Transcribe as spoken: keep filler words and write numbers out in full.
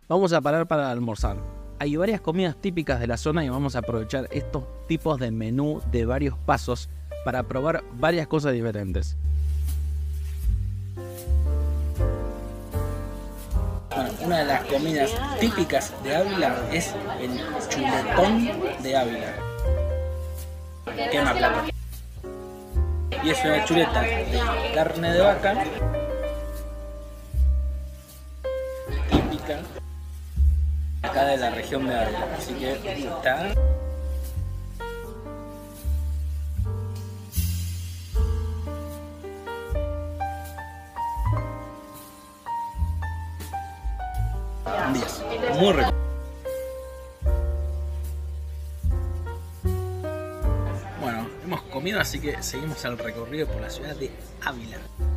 Vamos a parar para almorzar. Hay varias comidas típicas de la zona y vamos a aprovechar estos tipos de menú de varios pasos para probar varias cosas diferentes. Bueno, una de las comidas típicas de Ávila es el chuletón de Ávila. Quema plata. Y es una chuleta de carne de vaca típica acá de la región de Ávila. Así que está. diez. Muy rico. Bueno, hemos comido, así que seguimos el recorrido por la ciudad de Ávila.